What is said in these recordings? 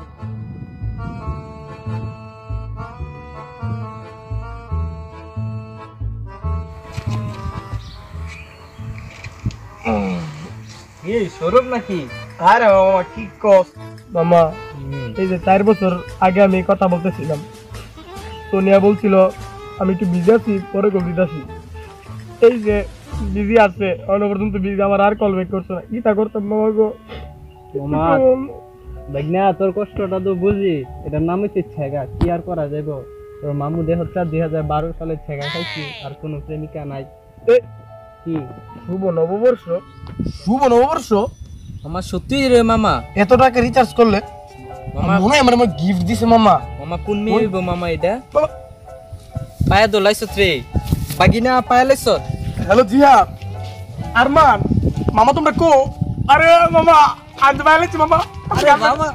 এই সৌরভ নাকি? আরে মামা কি কস মামা, এই যে 4 বছর আগে আমি কথা বলতেছিলাম, সোনিয়া বলছিল আমি একটু বিজি আছি, পরে কল দিতেছি। এই যে বিজি আছে, অন্য পর্যন্ত বিজি, আমার আর কল ব্যাক করছে না। ইটা করতাম মামা গো। মামা দেখ না, তোর কষ্টটা তো বুঝি, এটার নাম হচ্ছে ছেগা, কি আর করা যাইব। তোর মামু দেহ 2012 সালে ছেগা খাইছি, আর কোনো প্রেমিকা নাই। কি শুভ নববর্ষ? শুভ নববর্ষ মামা? সত্যি রে মামা? এত টাকা রিচার্জ করলে মামা মনে হয় আমার গিফট দিছে মামা। মামা কোন মেয়ে হইব মামা এটা? পায়া দোলাইছত রে বাগিনা, পায়া লাইছত। হ্যালো জিয়া আরমান মামা, তোমরা কো? আরে মামা আজ বাইলেছি মামা। আরে মামা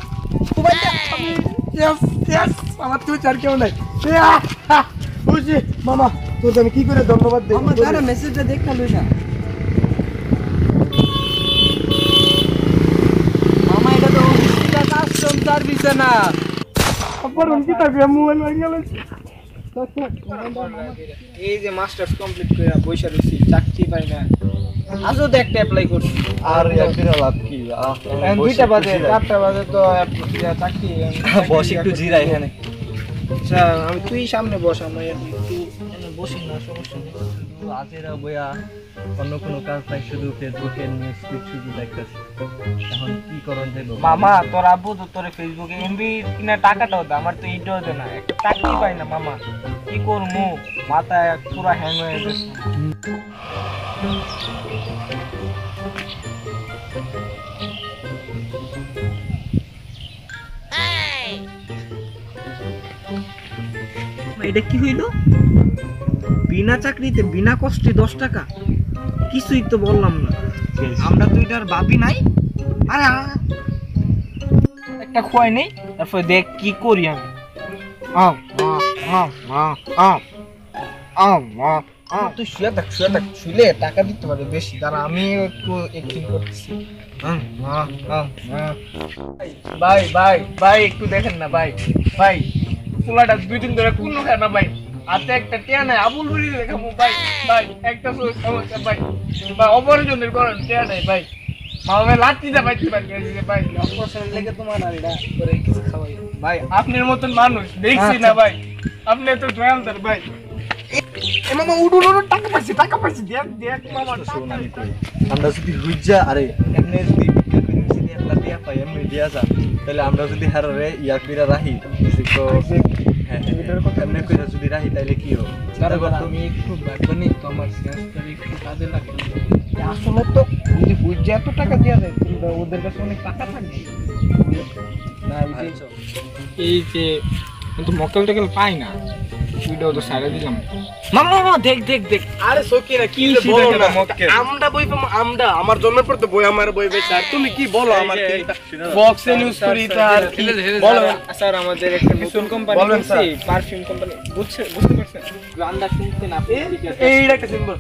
ইয়েস ইয়েস মামা, তুই চার কেউ নাই। বুঝছি মামা, তোর আমি কি করে ধন্যবাদ দেব? মামা তারা মেসেজটা দেখা লই না। মামা এটা তো অফিসটা কাস্টম সার্ভিস না। আবার কি থাকে মোবাইল ভাঙা গেছে। এই যে মাস্টার্স কমপ্লিট করে পয়সা রইছি, চাকরি পাই না, আজও তো একটা অ্যাপ্লাই করছি। আর একটা লাভ কি? দুইটা বাজে, 4টা বাজে তো চাকরি। বস একটু জিরা এখানে। আচ্ছা তুই সামনে বস, আমরা একটু বসি না, সমস্যা নেই। আজেরা বইয়া অন্য কোনো কাজ নাই, শুধু ফেসবুকের নিউজ ফিড শুধু দেখতেছি। এখন কি করন দেব? মামা তোর আব্বু তো তোর ফেসবুকে এমবি কিনা টাকাটাও দে, আমার তো এইটাও দে না, একটা চাকরি পাই না মামা, কি করবো? মাথায় পুরো হ্যাং হয়ে গেছে। এটা কি হইল? বিনা চাকরিতে বিনা কষ্টে 10 টাকা, কিছুই তো বললাম না। আমরা তো এটার ভাবি নাই। আরে একটা খোয়াই নেই, তারপর দেখ কি করি আমি। তুই শুয়ে থাক, শুলে টাকা দিতে পারে বেশি। দাঁড়া আমি একটু এক্টিং করতেছি। ভাই ভাই ভাই একটু দেখেন না ভাই, ভাই পোলাটা 2 দিন ধরে কোনো খায় না ভাই, হাতে একটা টিয়া নাই, আবুল বুড়ি দেখাবো ভাই। ভাই একটা সমস্যা ভাই, ভাই অপরজনের করেন টিয়া নাই ভাই, মামা লাঠিটা পাইতে পারি ভাই, অপারেশন লেগে তোমার আর এটা করে কিছু খাওয়াই ভাই। আপনার মতন মানুষ দেখছি না ভাই, আপনি তো দয়ালদার ভাই। এ মামা উডুন টাকা পাইছি দেখ দেখ মামা। আমরা যদি হুইজা আরে এমনি যদি যদি একলা দিয়া পাই এমনি দিয়া যা, তাহলে আমরা যদি হারে ইয়া কইরা রাহি তো হ্যাঁ এটার কথা এমনি কইরা যদি রাহি তাইলে কি হবে? আমি একটু ভাবনি তো, আমার সেন্সটা একটু কাজে লাগে। আসলে তো যদি বুঝে এত টাকা দেওয়া যায়, ওদের কাছে অনেক টাকা থাকবে না। এই যে কিন্তু মক্কেল টেকেল পাই না, ভিডিও তো সাইডে দিলাম। মামা মামা দেখ দেখ দেখ, আরে সকিনা কি বলো না, আমরা বই পাবো, আমরা আমার জন্মের পর তো বই আমার বই বেশ। আর তুমি কি বলো আমার কি বক্স নিউজ স্টোরি তার কি বলো স্যার? আমাদের একটা নতুন কোম্পানি আছে, পারফিউম কোম্পানি, বুঝতে পারছেন? গানটা শুনতেন আপনি? এইটা একটা সিম্বল।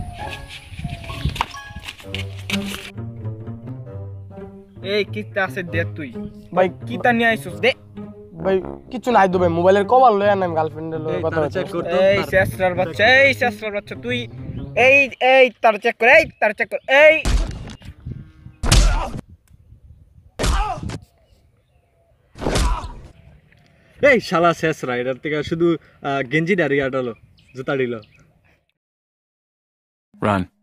এই কিতা আছে দে, তুই ভাই কিতা নিয়ে আইছস দে ভাই। কিছু নাই তো ভাই, মোবাইলের কভার লয়ে আনাম, গার্লফ্রেন্ডের লয়ে কথা চেক করতে। এই শেষরার বাচ্চা তুই এই এই তার চেক কর, এই তার চেক কর। এই শালা শেষ রাইডার থেকে শুধু গেঞ্জি ডারি আটালো, জুতা দিল। Run.